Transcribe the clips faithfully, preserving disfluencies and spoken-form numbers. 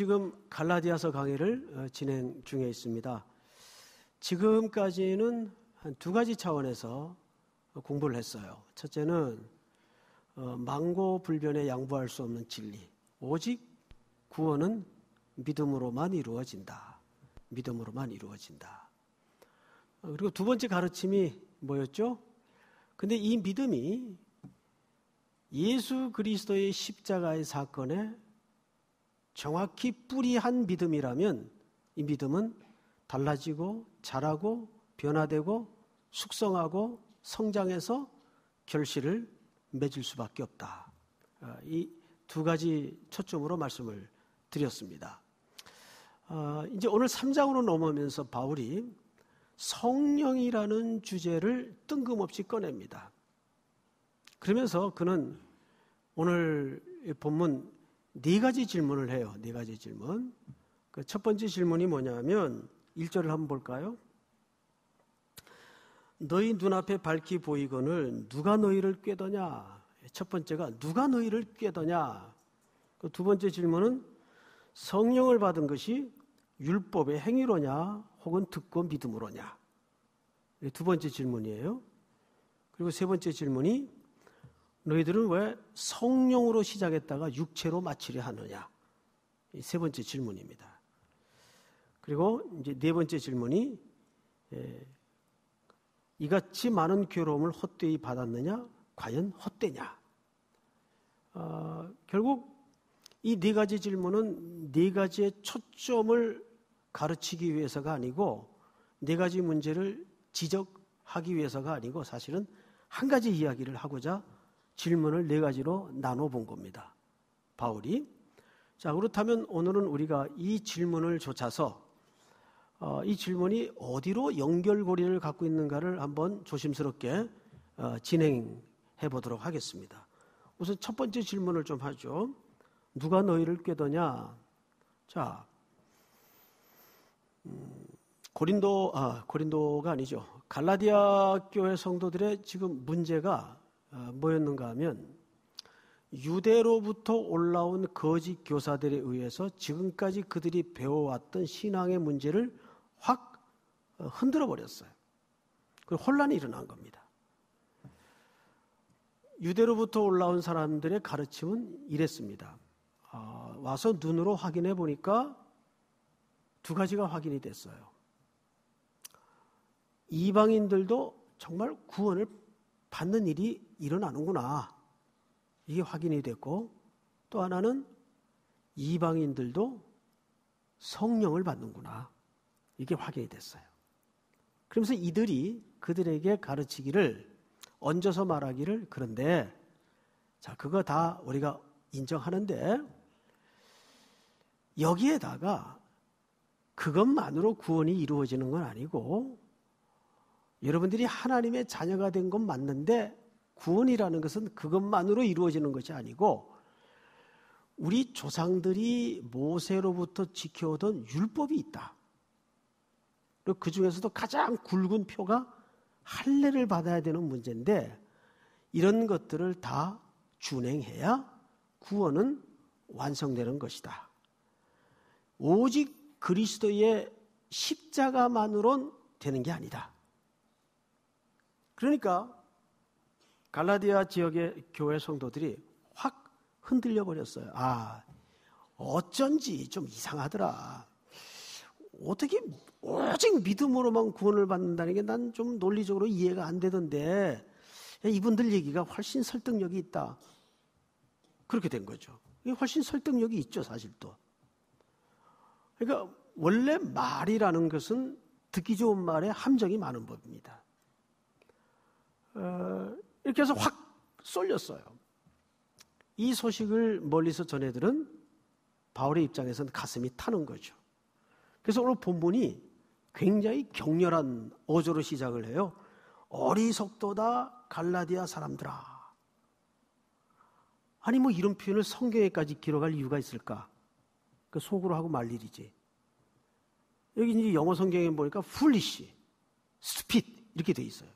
지금 갈라디아서 강의를 진행 중에 있습니다. 지금까지는 한 두 가지 차원에서 공부를 했어요. 첫째는 망고불변에 양보할 수 없는 진리, 오직 구원은 믿음으로만 이루어진다. 믿음으로만 이루어진다. 그리고 두 번째 가르침이 뭐였죠? 근데 이 믿음이 예수 그리스도의 십자가의 사건에 정확히 뿌리한 믿음이라면 이 믿음은 달라지고 자라고 변화되고 숙성하고 성장해서 결실을 맺을 수밖에 없다. 이 두 가지 초점으로 말씀을 드렸습니다. 이제 오늘 삼 장으로 넘어오면서 바울이 성령이라는 주제를 뜬금없이 꺼냅니다. 그러면서 그는 오늘 본문 네 가지 질문을 해요. 네 가지 질문. 그 첫 번째 질문이 뭐냐면 일 절을 한번 볼까요? 너희 눈앞에 밝히 보이거늘 누가 너희를 꾀더냐? 첫 번째가 누가 너희를 꾀더냐? 그 두 번째 질문은 성령을 받은 것이 율법의 행위로냐 혹은 듣고 믿음으로냐? 두 번째 질문이에요. 그리고 세 번째 질문이 너희들은 왜 성령으로 시작했다가 육체로 마치려 하느냐? 이 세 번째 질문입니다. 그리고 이제 네 번째 질문이 에, 이같이 많은 괴로움을 헛되이 받았느냐? 과연 헛되냐? 어, 결국 이 네 가지 질문은 네 가지의 초점을 가르치기 위해서가 아니고 네 가지 문제를 지적하기 위해서가 아니고 사실은 한 가지 이야기를 하고자 질문을 네 가지로 나눠본 겁니다. 바울이. 자, 그렇다면 오늘은 우리가 이 질문을 좇아서 어, 이 질문이 어디로 연결고리를 갖고 있는가를 한번 조심스럽게 어, 진행해 보도록 하겠습니다. 우선 첫 번째 질문을 좀 하죠. 누가 너희를 꾀더냐? 자, 음, 고린도, 아, 고린도가 아니죠. 갈라디아 교회 성도들의 지금 문제가 어, 뭐였는가 하면 유대로부터 올라온 거짓 교사들에 의해서 지금까지 그들이 배워왔던 신앙의 문제를 확 흔들어 버렸어요. 그리고 혼란이 일어난 겁니다. 유대로부터 올라온 사람들의 가르침은 이랬습니다. 어, 와서 눈으로 확인해 보니까 두 가지가 확인이 됐어요. 이방인들도 정말 구원을 받는 일이 일어나는구나. 이게 확인이 됐고, 또 하나는 이방인들도 성령을 받는구나. 이게 확인이 됐어요. 그러면서 이들이 그들에게 가르치기를, 얹어서 말하기를, 그런데 자, 그거 다 우리가 인정하는데 여기에다가 그것만으로 구원이 이루어지는 건 아니고 여러분들이 하나님의 자녀가 된 건 맞는데 구원이라는 것은 그것만으로 이루어지는 것이 아니고 우리 조상들이 모세로부터 지켜오던 율법이 있다. 그리고 그 중에서도 가장 굵은 표가 할례를 받아야 되는 문제인데 이런 것들을 다 준행해야 구원은 완성되는 것이다. 오직 그리스도의 십자가만으론 되는 게 아니다. 그러니까 갈라디아 지역의 교회 성도들이 확 흔들려 버렸어요. 아, 어쩐지 좀 이상하더라. 어떻게 오직 믿음으로만 구원을 받는다는 게 난 좀 논리적으로 이해가 안 되던데 이분들 얘기가 훨씬 설득력이 있다. 그렇게 된 거죠. 이게 훨씬 설득력이 있죠, 사실 또. 그러니까 원래 말이라는 것은 듣기 좋은 말에 함정이 많은 법입니다. 어, 이렇게 해서 확 쏠렸어요. 이 소식을 멀리서 전해들은 바울의 입장에서는 가슴이 타는 거죠. 그래서 오늘 본문이 굉장히 격렬한 어조로 시작을 해요. 어리석도다 갈라디아 사람들아. 아니 뭐 이런 표현을 성경에까지 기록할 이유가 있을까? 그 속으로 하고 말 일이지. 여기 이제 영어 성경에 보니까 foolish, stupid 이렇게 돼 있어요.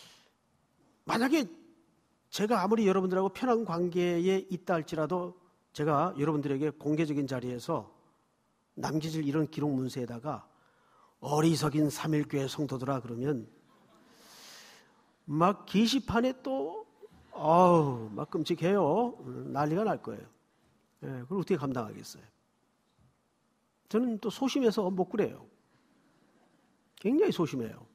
만약에 제가 아무리 여러분들하고 편한 관계에 있다 할지라도 제가 여러분들에게 공개적인 자리에서 남기질 이런 기록 문서에다가 어리석인 삼일교회 성도들아 그러면 막 게시판에 또 아우 막 끔찍해요. 난리가 날 거예요. 예, 그걸 어떻게 감당하겠어요? 저는 또 소심해서 못 그래요. 굉장히 소심해요.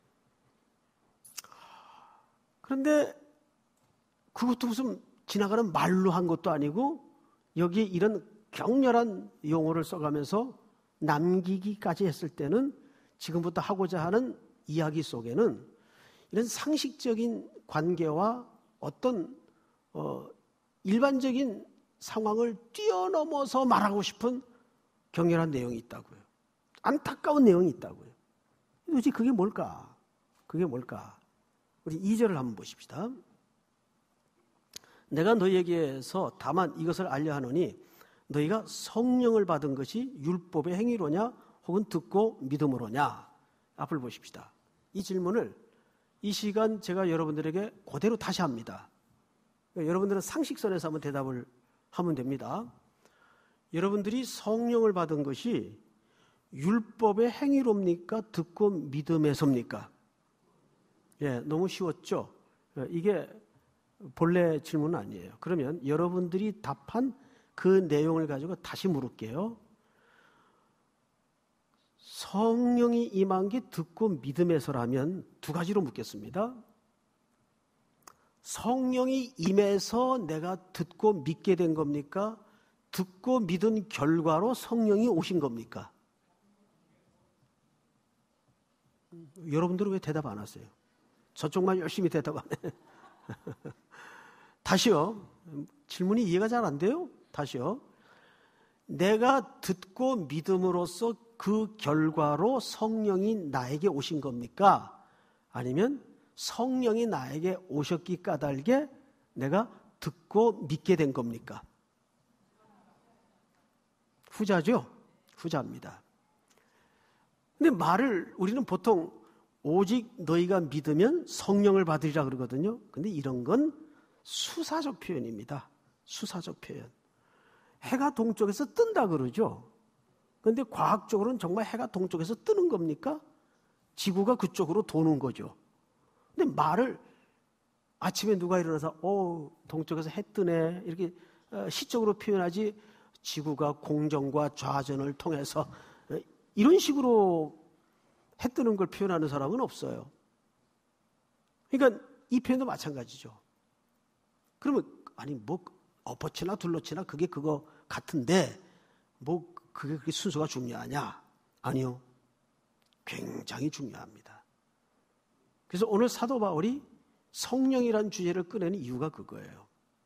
그런데 그것도 무슨 지나가는 말로 한 것도 아니고 여기에 이런 격렬한 용어를 써가면서 남기기까지 했을 때는 지금부터 하고자 하는 이야기 속에는 이런 상식적인 관계와 어떤 어, 일반적인 상황을 뛰어넘어서 말하고 싶은 격렬한 내용이 있다고요. 안타까운 내용이 있다고요. 도대체 그게 뭘까? 그게 뭘까? 우리 이 절을 한번 보십시다. 내가 너희에게서 다만 이것을 알려 하노니 너희가 성령을 받은 것이 율법의 행위로냐 혹은 듣고 믿음으로냐. 앞을 보십시다. 이 질문을 이 시간 제가 여러분들에게 그대로 다시 합니다. 여러분들은 상식선에서 한번 대답을 하면 됩니다. 여러분들이 성령을 받은 것이 율법의 행위로입니까? 듣고 믿음에서입니까? 예, 너무 쉬웠죠? 이게 본래 질문은 아니에요. 그러면 여러분들이 답한 그 내용을 가지고 다시 물을게요. 성령이 임한 게 듣고 믿음에서라면 두 가지로 묻겠습니다. 성령이 임해서 내가 듣고 믿게 된 겁니까? 듣고 믿은 결과로 성령이 오신 겁니까? 여러분들은 왜 대답 안 하세요? 저쪽만 열심히 대답 안 해. 다시요. 질문이 이해가 잘 안 돼요? 다시요. 내가 듣고 믿음으로써 그 결과로 성령이 나에게 오신 겁니까? 아니면 성령이 나에게 오셨기 까닭에 내가 듣고 믿게 된 겁니까? 후자죠? 후자입니다. 근데 말을 우리는 보통 오직 너희가 믿으면 성령을 받으리라 그러거든요. 근데 이런 건 수사적 표현입니다. 수사적 표현. 해가 동쪽에서 뜬다 그러죠. 그런데 과학적으로는 정말 해가 동쪽에서 뜨는 겁니까? 지구가 그쪽으로 도는 거죠. 근데 말을 아침에 누가 일어나서 오, 동쪽에서 해 뜨네 이렇게 시적으로 표현하지 지구가 공전과 좌전을 통해서 이런 식으로 해 뜨는 걸 표현하는 사람은 없어요. 그러니까 이 표현도 마찬가지죠. 그러면 아니 뭐 엎어치나 둘러치나 그게 그거 같은데 뭐 그게 그렇게 순서가 중요하냐? 아니요. 굉장히 중요합니다. 그래서 오늘 사도 바울이 성령이라는 주제를 꺼내는 이유가 그거예요.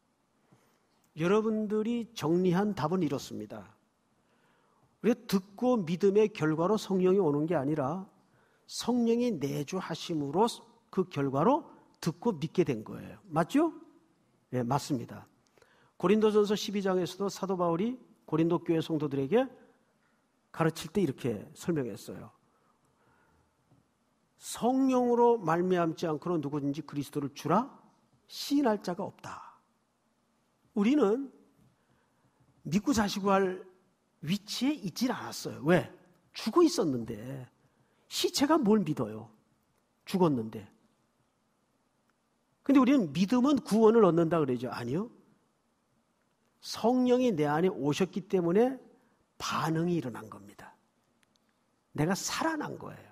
여러분들이 정리한 답은 이렇습니다. 우리가 듣고 믿음의 결과로 성령이 오는 게 아니라 성령이 내주하심으로 그 결과로 듣고 믿게 된 거예요. 맞죠? 네, 맞습니다. 고린도전서 십이 장에서도 사도 바울이 고린도 교회 성도들에게 가르칠 때 이렇게 설명했어요. 성령으로 말미암지 않고는 누구든지 그리스도를 주라 시인할 자가 없다. 우리는 믿고 자시고 할 위치에 있질 않았어요. 왜? 죽어 있었는데 시체가 뭘 믿어요? 죽었는데. 근데 우리는 믿음은 구원을 얻는다 그러죠. 아니요. 성령이 내 안에 오셨기 때문에 반응이 일어난 겁니다. 내가 살아난 거예요.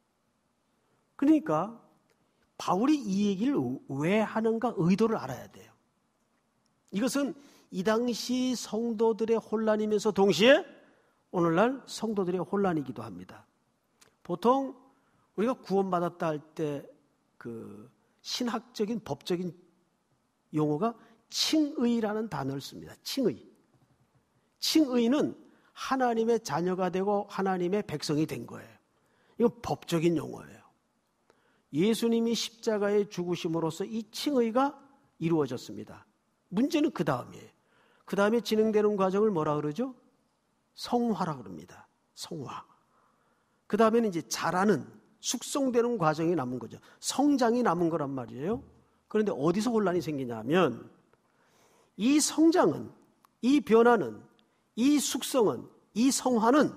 그러니까 바울이 이 얘기를 왜 하는가 의도를 알아야 돼요. 이것은 이 당시 성도들의 혼란이면서 동시에 오늘날 성도들의 혼란이기도 합니다. 보통 우리가 구원받았다 할 때 그 신학적인 법적인 용어가 칭의라는 단어를 씁니다. 칭의. 칭의는 하나님의 자녀가 되고 하나님의 백성이 된 거예요. 이건 법적인 용어예요. 예수님이 십자가에 죽으심으로써 이 칭의가 이루어졌습니다. 문제는 그 다음이에요. 그 다음에 진행되는 과정을 뭐라 그러죠? 성화라 그럽니다. 성화. 그 다음에는 이제 자라는, 숙성되는 과정이 남은 거죠. 성장이 남은 거란 말이에요. 그런데 어디서 혼란이 생기냐면 이 성장은, 이 변화는, 이 숙성은, 이 성화는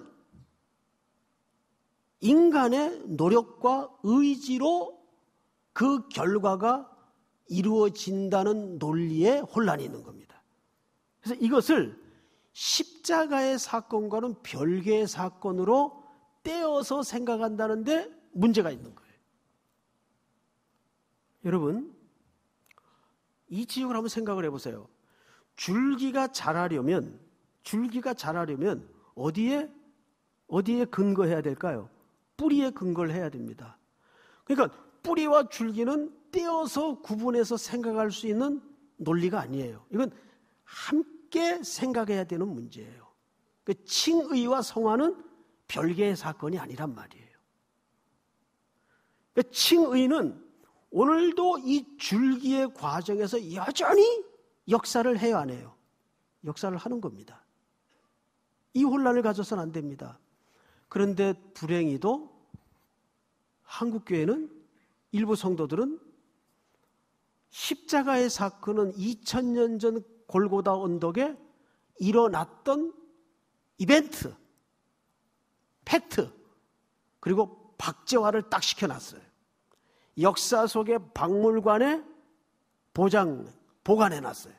인간의 노력과 의지로 그 결과가 이루어진다는 논리에 혼란이 있는 겁니다. 그래서 이것을 십자가의 사건과는 별개의 사건으로 떼어서 생각한다는데 문제가 있는 거예요. 여러분, 이 지역을 한번 생각을 해보세요. 줄기가 자라려면, 줄기가 자라려면 어디에, 어디에 근거해야 될까요? 뿌리에 근거를 해야 됩니다. 그러니까 뿌리와 줄기는 떼어서 구분해서 생각할 수 있는 논리가 아니에요. 이건 함께 생각해야 되는 문제예요. 그 칭의와 성화는 별개의 사건이 아니란 말이에요. 그 칭의는 오늘도 이 줄기의 과정에서 여전히 역사를 해요, 안 해요? 역사를 하는 겁니다. 이 혼란을 가져서는 안 됩니다. 그런데 불행히도 한국교회는, 일부 성도들은 십자가의 사건은 이천 년 전 골고다 언덕에 일어났던 이벤트, 팩트, 그리고 박제화를 딱 시켜놨어요. 역사 속의 박물관에 보장, 보관해놨어요.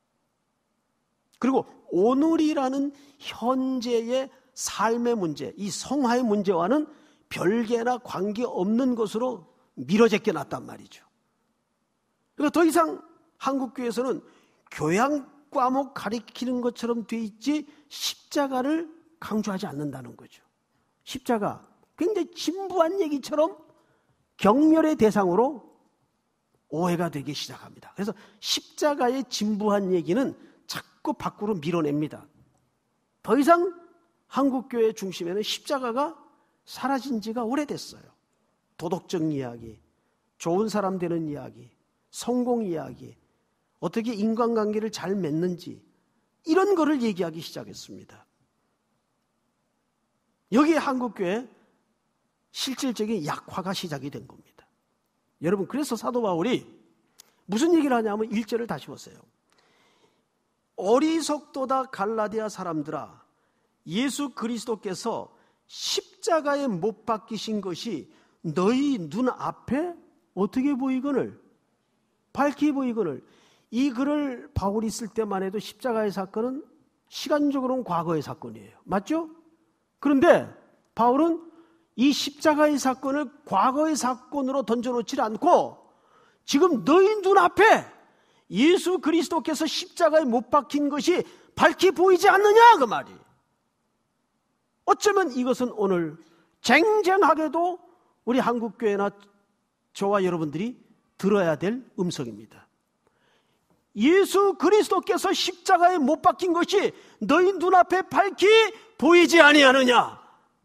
그리고 오늘이라는 현재의 삶의 문제, 이 성화의 문제와는 별개나 관계없는 것으로 밀어제껴 놨단 말이죠. 그러니까 더 이상 한국교회에서는 교양 과목 가리키는 것처럼 돼 있지 십자가를 강조하지 않는다는 거죠. 십자가, 굉장히 진부한 얘기처럼 경멸의 대상으로 오해가 되기 시작합니다. 그래서 십자가의 진부한 얘기는 자꾸 밖으로 밀어냅니다. 더 이상 한국교회 중심에는 십자가가 사라진 지가 오래됐어요. 도덕적 이야기, 좋은 사람 되는 이야기, 성공 이야기, 어떻게 인간관계를 잘 맺는지, 이런 거를 얘기하기 시작했습니다. 여기에 한국교회 실질적인 약화가 시작이 된 겁니다. 여러분, 그래서 사도 바울이 무슨 얘기를 하냐면 일 절을 다시 보세요. 어리석도다 갈라디아 사람들아, 예수 그리스도께서 십자가에 못 박히신 것이 너희 눈앞에 어떻게 보이거늘, 밝히 보이거늘. 이 글을 바울이 쓸 때만 해도 십자가의 사건은 시간적으로는 과거의 사건이에요. 맞죠? 그런데 바울은 이 십자가의 사건을 과거의 사건으로 던져놓지 않고 지금 너희 눈앞에 예수 그리스도께서 십자가에 못 박힌 것이 밝히 보이지 않느냐, 그 말이. 어쩌면 이것은 오늘 쟁쟁하게도 우리 한국교회나 저와 여러분들이 들어야 될 음성입니다. 예수 그리스도께서 십자가에 못 박힌 것이 너희 눈앞에 밝히 보이지 아니하느냐?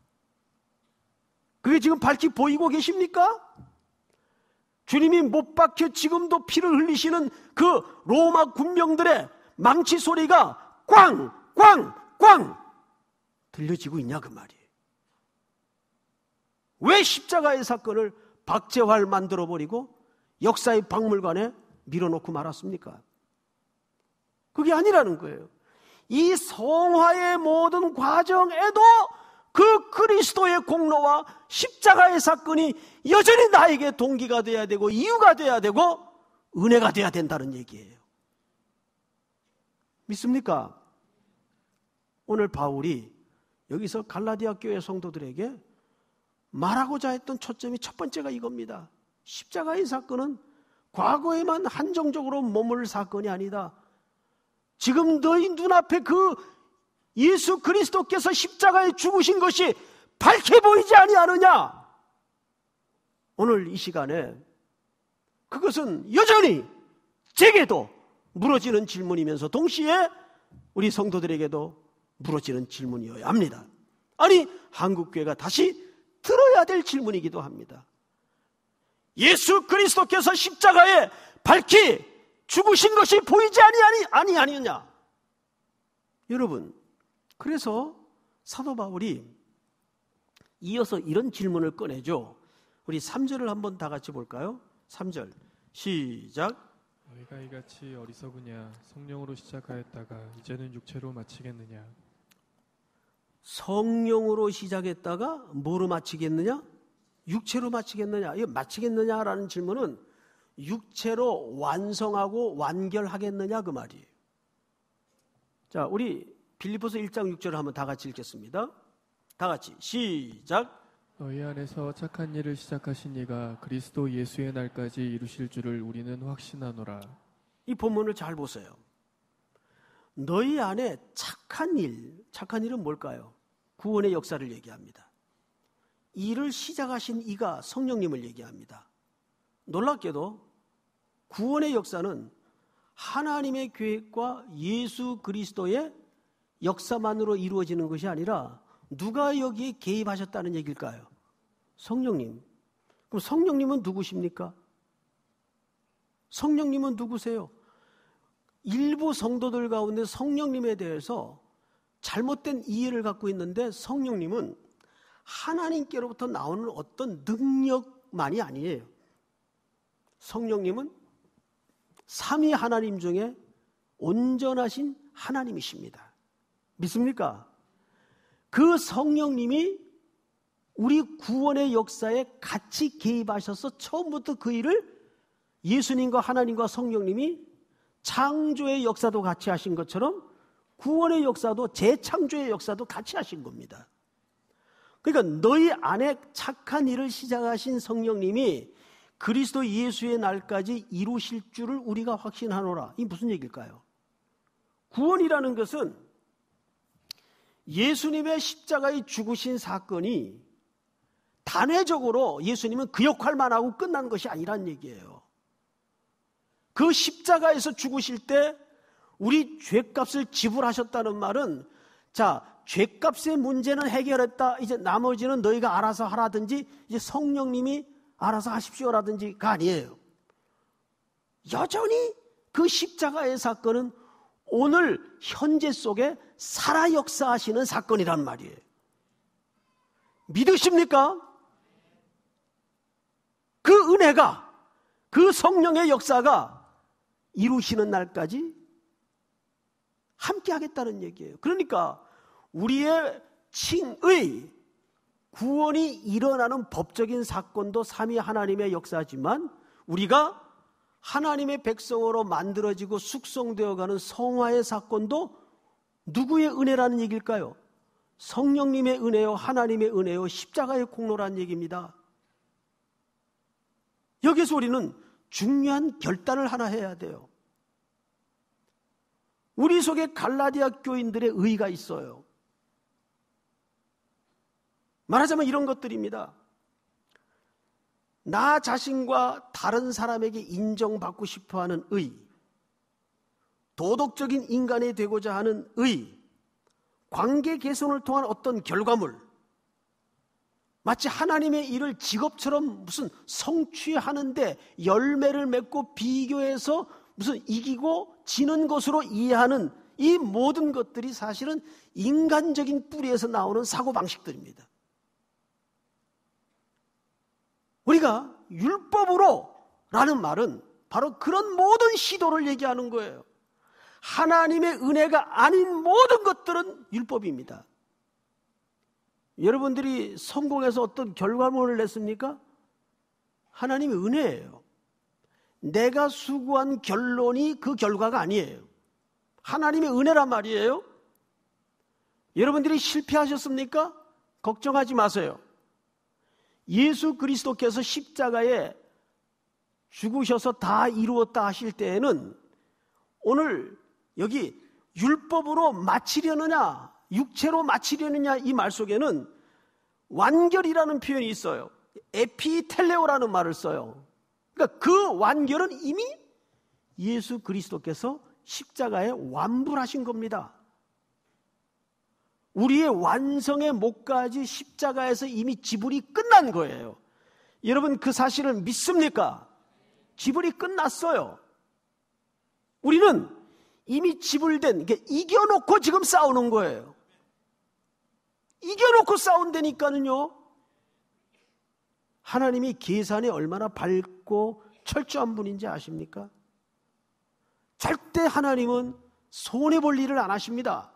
그게 지금 밝히 보이고 계십니까? 주님이 못 박혀 지금도 피를 흘리시는 그 로마 군병들의 망치 소리가 꽝! 꽝! 꽝! 들려지고 있냐, 그 말이에요. 왜 십자가의 사건을 박제화를 만들어버리고 역사의 박물관에 밀어놓고 말았습니까? 그게 아니라는 거예요. 이 성화의 모든 과정에도 그 그리스도의 공로와 십자가의 사건이 여전히 나에게 동기가 돼야 되고 이유가 돼야 되고 은혜가 돼야 된다는 얘기예요. 믿습니까? 오늘 바울이 여기서 갈라디아 교회 성도들에게 말하고자 했던 초점이 첫 번째가 이겁니다. 십자가의 사건은 과거에만 한정적으로 머물 사건이 아니다. 지금 너희 눈앞에 그 예수 그리스도께서 십자가에 죽으신 것이 밝게 보이지 아니하느냐? 오늘 이 시간에 그것은 여전히 제게도 물어지는 질문이면서 동시에 우리 성도들에게도 물어지는 질문이어야 합니다. 아니, 한국교회가 다시 들어야 될 질문이기도 합니다. 예수 그리스도께서 십자가에 밝히 죽으신 것이 보이지 아니하니 아니 아니느냐? 여러분, 그래서 사도 바울이 이어서 이런 질문을 꺼내죠. 우리 삼 절을 한번 다 같이 볼까요? 삼 절 시작. 너희가 이같이 어리석으냐? 성령으로 시작하였다가 이제는 육체로 마치겠느냐? 성령으로 시작했다가 뭐로 마치겠느냐? 육체로 마치겠느냐? 이 마치겠느냐라는 질문은 육체로 완성하고 완결하겠느냐 그 말이에요. 자, 우리 빌립보서 일 장 육 절을 한번 다 같이 읽겠습니다. 다 같이 시작. 너희 안에서 착한 일을 시작하신 이가 그리스도 예수의 날까지 이루실 줄을 우리는 확신하노라. 이 본문을 잘 보세요. 너희 안에 착한 일, 착한 일은 뭘까요? 구원의 역사를 얘기합니다. 일을 시작하신 이가 성령님을 얘기합니다. 놀랍게도 구원의 역사는 하나님의 계획과 예수 그리스도의 역사만으로 이루어지는 것이 아니라 누가 여기에 개입하셨다는 얘기일까요? 성령님. 그럼 성령님은 누구십니까? 성령님은 누구세요? 일부 성도들 가운데 성령님에 대해서 잘못된 이해를 갖고 있는데 성령님은 하나님께로부터 나오는 어떤 능력만이 아니에요. 성령님은 삼위 하나님 중에 온전하신 하나님이십니다. 믿습니까? 그 성령님이 우리 구원의 역사에 같이 개입하셔서 처음부터 그 일을 예수님과 하나님과 성령님이 창조의 역사도 같이 하신 것처럼 구원의 역사도 재창조의 역사도 같이 하신 겁니다. 그러니까 너희 안에 착한 일을 시작하신 성령님이 그리스도 예수의 날까지 이루실 줄을 우리가 확신하노라. 이게 무슨 얘기일까요? 구원이라는 것은 예수님의 십자가에 죽으신 사건이 단회적으로 예수님은 그 역할만 하고 끝난 것이 아니란 얘기예요. 그 십자가에서 죽으실 때 우리 죄값을 지불하셨다는 말은, 자, 죄값의 문제는 해결했다. 이제 나머지는 너희가 알아서 하라든지 이제 성령님이 알아서 하십시오라든지가 아니에요. 여전히 그 십자가의 사건은 오늘 현재 속에 살아 역사하시는 사건이란 말이에요. 믿으십니까? 그 은혜가, 그 성령의 역사가 이루시는 날까지 함께 하겠다는 얘기예요. 그러니까 우리의 칭의, 구원이 일어나는 법적인 사건도 삼위 하나님의 역사지만 우리가 하나님의 백성으로 만들어지고 숙성되어가는 성화의 사건도 누구의 은혜라는 얘기일까요? 성령님의 은혜요, 하나님의 은혜요, 십자가의 공로라는 얘기입니다. 여기서 우리는 중요한 결단을 하나 해야 돼요. 우리 속에 갈라디아 교인들의 의가 있어요. 말하자면 이런 것들입니다. 나 자신과 다른 사람에게 인정받고 싶어하는 의, 도덕적인 인간이 되고자 하는 의, 관계 개선을 통한 어떤 결과물, 마치 하나님의 일을 직업처럼 무슨 성취하는데 열매를 맺고 비교해서 무슨 이기고 지는 것으로 이해하는 이 모든 것들이 사실은 인간적인 뿌리에서 나오는 사고방식들입니다. 우리가 율법으로 라는 말은 바로 그런 모든 시도를 얘기하는 거예요. 하나님의 은혜가 아닌 모든 것들은 율법입니다. 여러분들이 성공해서 어떤 결과물을 냈습니까? 하나님의 은혜예요. 내가 수고한 결론이 그 결과가 아니에요. 하나님의 은혜란 말이에요. 여러분들이 실패하셨습니까? 걱정하지 마세요. 예수 그리스도께서 십자가에 죽으셔서 다 이루었다 하실 때에는 오늘 여기 율법으로 마치려느냐 육체로 마치려느냐 이 말 속에는 완결이라는 표현이 있어요. 에피텔레오라는 말을 써요. 그러니까 그 완결은 이미 예수 그리스도께서 십자가에 완불하신 겁니다. 우리의 완성의 목까지 십자가에서 이미 지불이 끝난 거예요. 여러분 그 사실을 믿습니까? 지불이 끝났어요. 우리는 이미 지불된, 그러니까 이겨놓고 지금 싸우는 거예요. 이겨놓고 싸운다니까는요. 하나님이 계산이 얼마나 밝고 철저한 분인지 아십니까? 절대 하나님은 손해볼 일을 안 하십니다.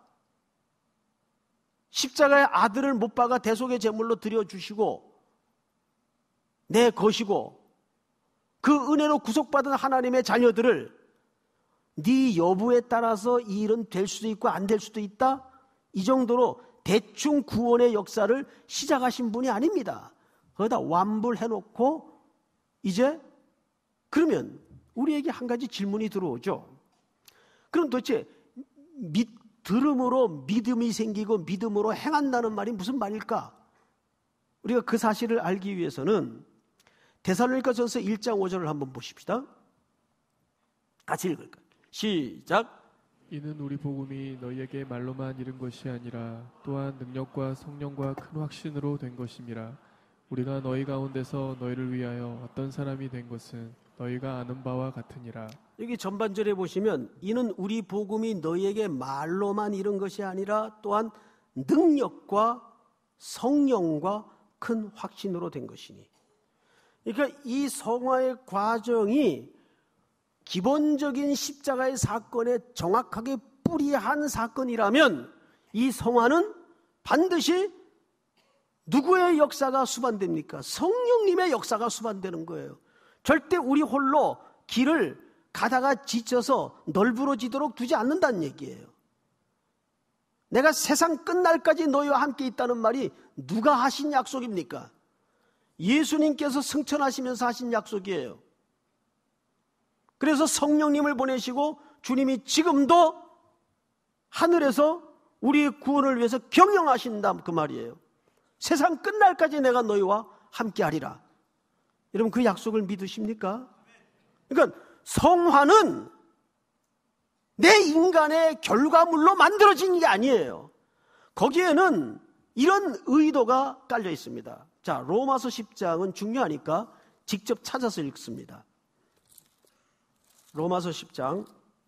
십자가의 아들을 못 박아 대속의 제물로 드려주시고 내 것이고 그 은혜로 구속받은 하나님의 자녀들을 네 여부에 따라서 이 일은 될 수도 있고 안 될 수도 있다, 이 정도로 대충 구원의 역사를 시작하신 분이 아닙니다. 거기다 완불해놓고 이제 그러면 우리에게 한 가지 질문이 들어오죠. 그럼 도대체 믿, 들음으로 믿음이 생기고 믿음으로 행한다는 말이 무슨 말일까? 우리가 그 사실을 알기 위해서는 데살로니가전서 일 장 오 절을 한번 보십시다. 같이 읽을까요? 시작. 이는 우리 복음이 너희에게 말로만 이른 것이 아니라 또한 능력과 성령과 큰 확신으로 된 것임이라. 우리가 너희 가운데서 너희를 위하여 어떤 사람이 된 것은 너희가 아는 바와 같으니라. 여기 전반절에 보시면 이는 우리 복음이 너희에게 말로만 이른 것이 아니라 또한 능력과 성령과 큰 확신으로 된 것이니. 그러니까 이 성화의 과정이 기본적인 십자가의 사건에 정확하게 뿌리한 사건이라면 이 성화는 반드시 누구의 역사가 수반됩니까? 성령님의 역사가 수반되는 거예요. 절대 우리 홀로 길을 가다가 지쳐서 널브러지도록 두지 않는다는 얘기예요. 내가 세상 끝날까지 너희와 함께 있다는 말이 누가 하신 약속입니까? 예수님께서 승천하시면서 하신 약속이에요. 그래서 성령님을 보내시고 주님이 지금도 하늘에서 우리의 구원을 위해서 경영하신다 그 말이에요. 세상 끝날까지 내가 너희와 함께하리라. 여러분 그 약속을 믿으십니까? 그러니까 성화는 내 인간의 결과물로 만들어진 게 아니에요. 거기에는 이런 의도가 깔려 있습니다. 자, 로마서 십 장은 중요하니까 직접 찾아서 읽습니다. 로마서 십 장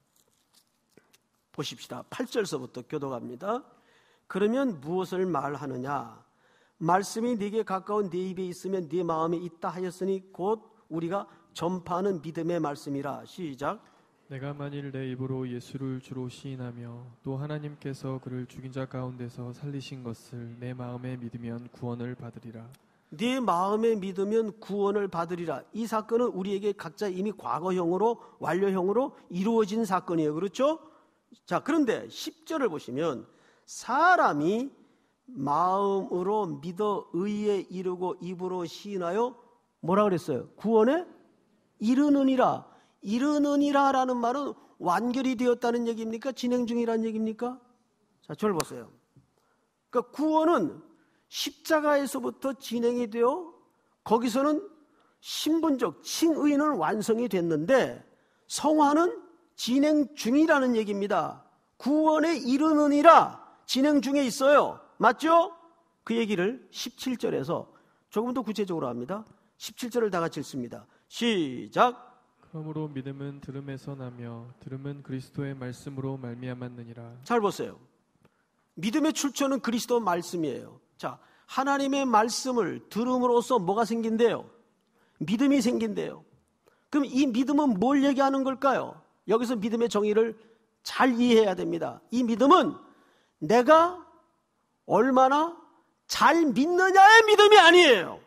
보십시다. 팔 절서부터 교독합니다. 그러면 무엇을 말하느냐? 말씀이 네게 가까운 네 입에 있으면 네 마음에 있다 하였으니 곧 우리가 전파하는 믿음의 말씀이라. 시작. 내가 만일 내 입으로 예수를 주로 시인하며 또 하나님께서 그를 죽인 자 가운데서 살리신 것을 내 마음에 믿으면 구원을 받으리라. 네 마음에 믿으면 구원을 받으리라. 이 사건은 우리에게 각자 이미 과거형으로 완료형으로 이루어진 사건이에요. 그렇죠? 자, 그런데 십 절을 보시면 사람이 마음으로 믿어 의에 이르고 입으로 시인하여 뭐라 그랬어요? 구원에 이르느니라. 이르느니라 라는 말은 완결이 되었다는 얘기입니까? 진행 중이라는 얘기입니까? 자, 저를 보세요. 그러니까 구원은 십자가에서부터 진행이 되어 거기서는 신분적 칭의는 완성이 됐는데 성화는 진행 중이라는 얘기입니다. 구원에 이르느니라 진행 중에 있어요. 맞죠? 그 얘기를 십칠 절에서 조금 더 구체적으로 합니다. 십칠 절을 다 같이 읽습니다. 시작. 그러므로 믿음은 들음에서 나며 들음은 그리스도의 말씀으로 말미암았느니라. 잘 보세요. 믿음의 출처는 그리스도 말씀이에요. 자, 하나님의 말씀을 들음으로써 뭐가 생긴대요? 믿음이 생긴대요. 그럼 이 믿음은 뭘 얘기하는 걸까요? 여기서 믿음의 정의를 잘 이해해야 됩니다. 이 믿음은 내가 얼마나 잘 믿느냐의 믿음이 아니에요.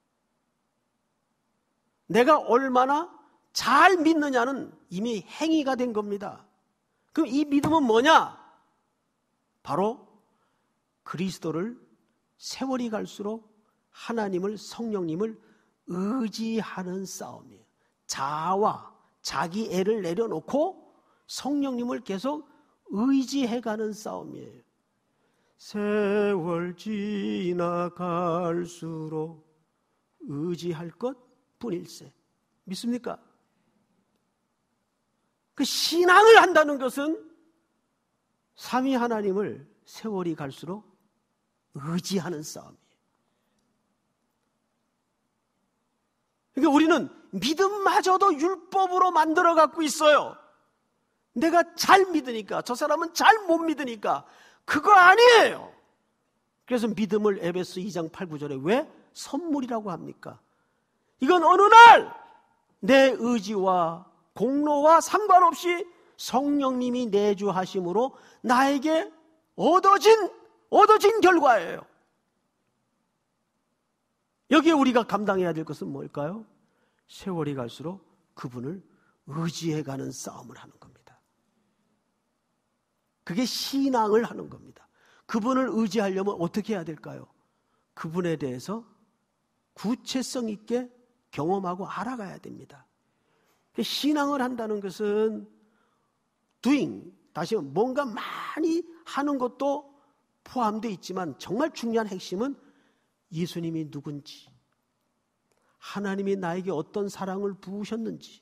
내가 얼마나 잘 믿느냐는 이미 행위가 된 겁니다. 그럼 이 믿음은 뭐냐? 바로 그리스도를 세월이 갈수록 하나님을, 성령님을 의지하는 싸움이에요. 자아와 자기 애를 내려놓고 성령님을 계속 의지해가는 싸움이에요. 세월 지나갈수록 의지할 것 뿐일세. 믿습니까? 그 신앙을 한다는 것은 삼위 하나님을 세월이 갈수록 의지하는 싸움이에요. 그러니까 우리는 믿음마저도 율법으로 만들어 갖고 있어요. 내가 잘 믿으니까, 저 사람은 잘 못 믿으니까. 그거 아니에요. 그래서 믿음을 에베소 이 장 팔, 구 절에 왜 선물이라고 합니까? 이건 어느 날 내 의지와 공로와 상관없이 성령님이 내주하심으로 나에게 얻어진 얻어진 결과예요. 여기에 우리가 감당해야 될 것은 뭘까요? 세월이 갈수록 그분을 의지해가는 싸움을 하는 겁니다. 그게 신앙을 하는 겁니다. 그분을 의지하려면 어떻게 해야 될까요? 그분에 대해서 구체성 있게 경험하고 알아가야 됩니다. 신앙을 한다는 것은 doing, 다시 뭔가 많이 하는 것도 포함되어 있지만 정말 중요한 핵심은 예수님이 누군지, 하나님이 나에게 어떤 사랑을 부으셨는지,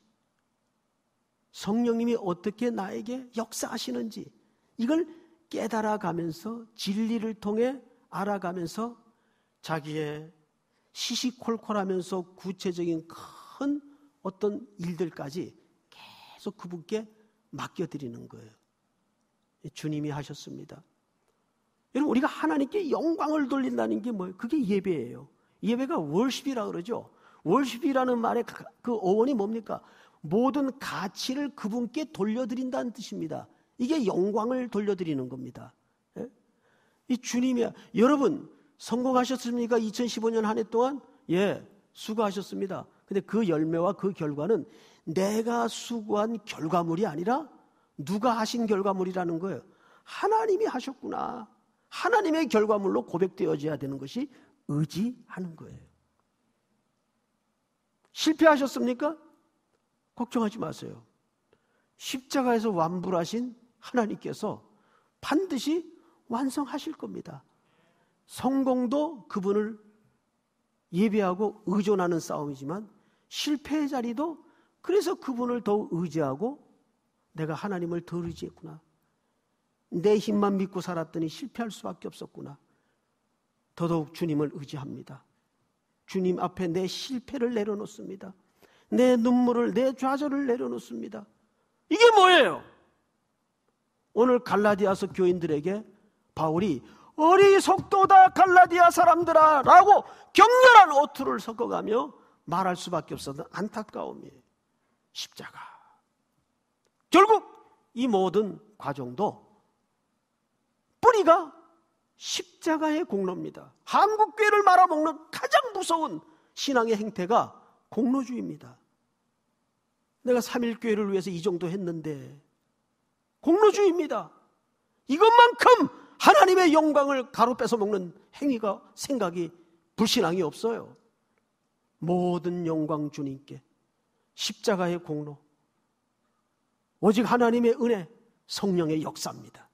성령님이 어떻게 나에게 역사하시는지, 이걸 깨달아가면서 진리를 통해 알아가면서 자기의 시시콜콜하면서 구체적인 큰 어떤 일들까지 계속 그분께 맡겨드리는 거예요. 주님이 하셨습니다. 여러분, 우리가 하나님께 영광을 돌린다는 게 뭐예요? 그게 예배예요. 예배가 월십이라 그러죠. 월십이라는 말의 그 어원이 뭡니까? 모든 가치를 그분께 돌려드린다는 뜻입니다. 이게 영광을 돌려드리는 겁니다. 예? 이 주님이야. 여러분 성공하셨습니까? 이천십오 년 한 해 동안? 예, 수고하셨습니다. 근데 그 열매와 그 결과는 내가 수고한 결과물이 아니라 누가 하신 결과물이라는 거예요. 하나님이 하셨구나. 하나님의 결과물로 고백되어져야 되는 것이 의지하는 거예요. 실패하셨습니까? 걱정하지 마세요. 십자가에서 완불하신 하나님께서 반드시 완성하실 겁니다. 성공도 그분을 예배하고 의존하는 싸움이지만 실패의 자리도 그래서 그분을 더욱 의지하고 내가 하나님을 더 의지했구나. 내 힘만 믿고 살았더니 실패할 수밖에 없었구나. 더더욱 주님을 의지합니다. 주님 앞에 내 실패를 내려놓습니다. 내 눈물을, 내 좌절을 내려놓습니다. 이게 뭐예요? 오늘 갈라디아서 교인들에게 바울이 어리석도다 갈라디아 사람들아 라고 격렬한 어투를 섞어가며 말할 수밖에 없었던 안타까움이에요. 십자가. 결국 이 모든 과정도 뿌리가 십자가의 공로입니다. 한국교회를 말아먹는 가장 무서운 신앙의 행태가 공로주의입니다. 내가 삼일교회를 위해서 이 정도 했는데 공로주의입니다. 이것만큼 하나님의 영광을 가로 뺏어 먹는 행위가, 생각이, 불신앙이 없어요. 모든 영광 주님께, 십자가의 공로, 오직 하나님의 은혜, 성령의 역사입니다.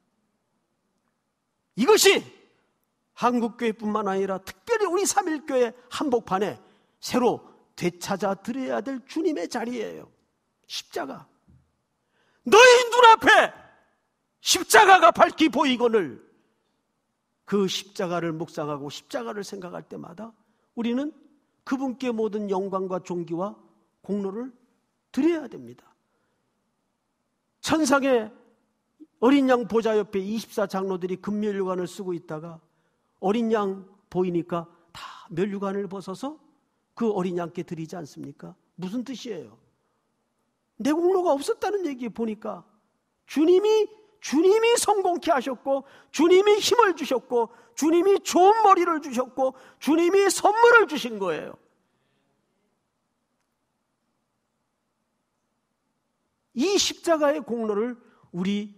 이것이 한국교회뿐만 아니라 특별히 우리 삼일교회 한복판에 새로 되찾아 드려야 될 주님의 자리예요. 십자가. 너희 눈앞에 십자가가 밝히 보이거늘 그 십자가를 묵상하고 십자가를 생각할 때마다 우리는 그분께 모든 영광과 존귀와 공로를 드려야 됩니다. 천상의 어린 양 보좌 옆에 이십사 장로들이 금면류관을 쓰고 있다가 어린 양 보이니까 다 면류관을 벗어서 그 어린 양께 드리지 않습니까? 무슨 뜻이에요? 내 공로가 없었다는 얘기 보니까 주님이 주님이 성공케 하셨고 주님이 힘을 주셨고 주님이 좋은 머리를 주셨고 주님이 선물을 주신 거예요. 이 십자가의 공로를 우리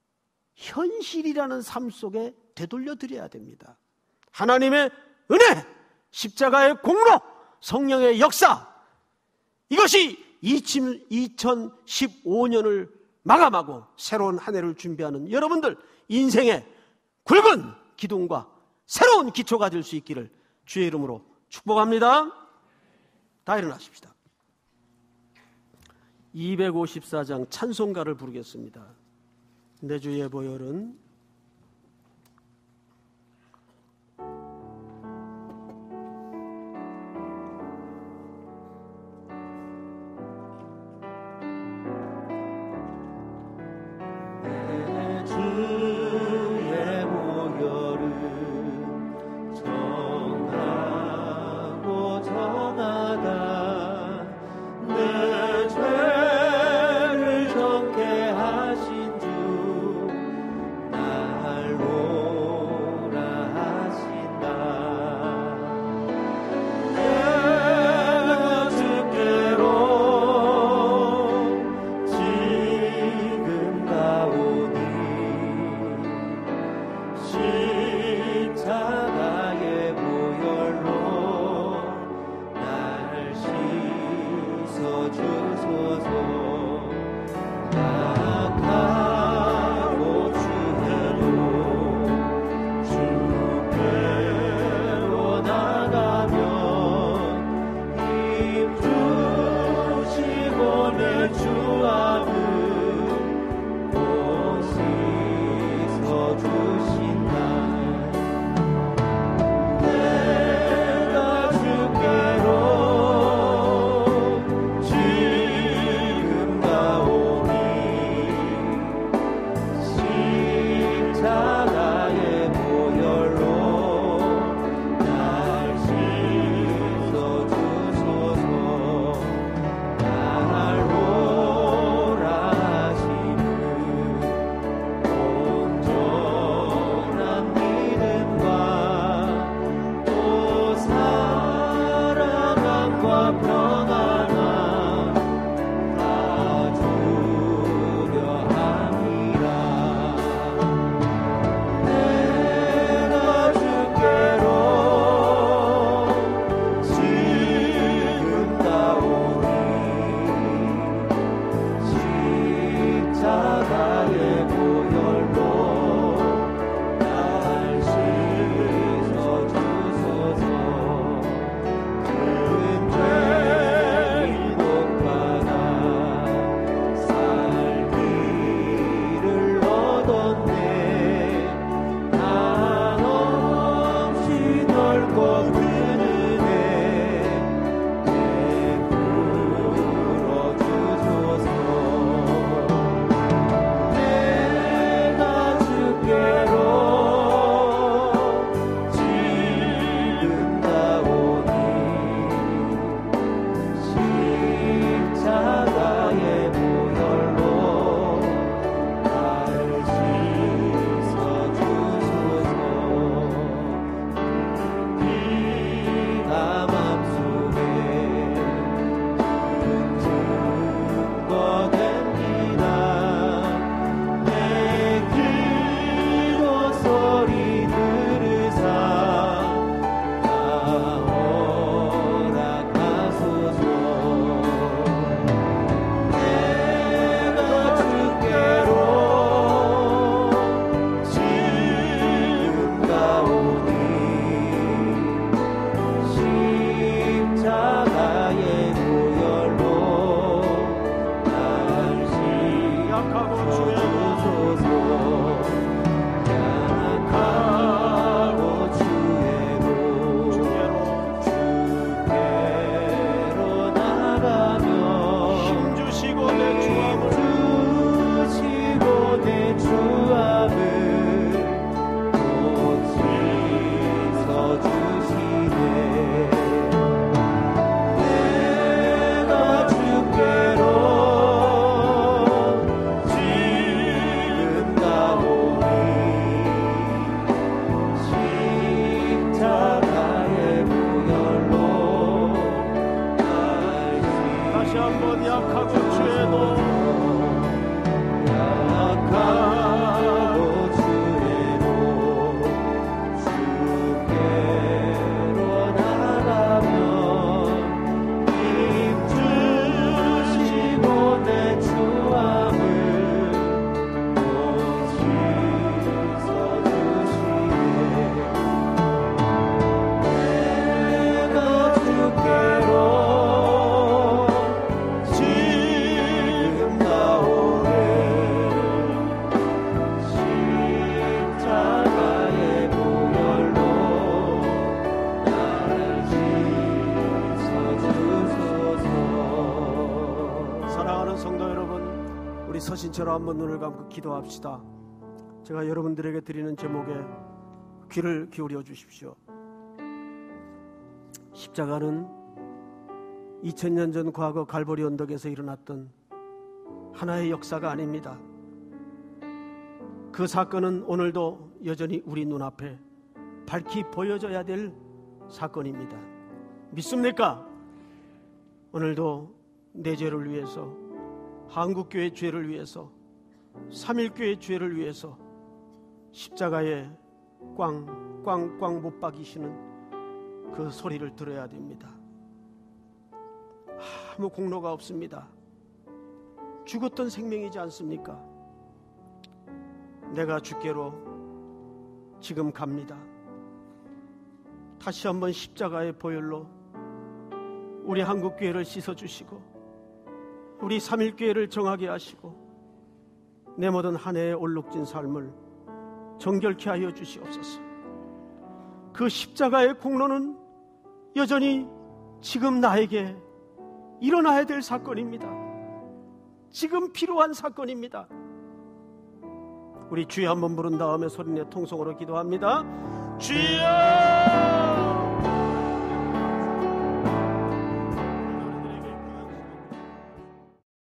현실이라는 삶 속에 되돌려 드려야 됩니다. 하나님의 은혜, 십자가의 공로, 성령의 역사, 이것이 이천십오 년을 마감하고 새로운 한 해를 준비하는 여러분들 인생의 굵은 기둥과 새로운 기초가 될 수 있기를 주의 이름으로 축복합니다. 다 일어나십시다. 이백오십사 장 찬송가를 부르겠습니다. 내 주의 보혈은 내 죄를 정케 약하고 죄도 약하고 죄도 주께로 나가면 입주시고 내 죄악을 못 씻어주시네. 내가 주께로 지금 나오네. 십자가의 보혈로 나를 씻어주소서. 사랑하는 성도 여러분, 우리 서신처럼 한번 눈을 감고 기도합시다. 제가 여러분들에게 드리는 제목에 귀를 기울여 주십시오. 십자가는 이천 년 전 과거 갈보리 언덕에서 일어났던 하나의 역사가 아닙니다. 그 사건은 오늘도 여전히 우리 눈앞에 밝히 보여져야 될 사건입니다. 믿습니까? 오늘도 내 죄를 위해서, 한국교회 죄를 위해서, 삼일교회 죄를 위해서 십자가에 꽝꽝꽝 못 박이시는 그 소리를 들어야 됩니다. 아무 공로가 없습니다. 죽었던 생명이지 않습니까? 내가 주께로 지금 갑니다. 다시 한번 십자가의 보혈로 우리 한국교회를 씻어주시고 우리 삼일교회를 정하게 하시고 내 모든 한 해의 얼룩진 삶을 정결케 하여 주시옵소서. 그 십자가의 공로는 여전히 지금 나에게 일어나야 될 사건입니다. 지금 필요한 사건입니다. 우리 주여 한번 부른 다음에 소리내 통성으로 기도합니다. 주여!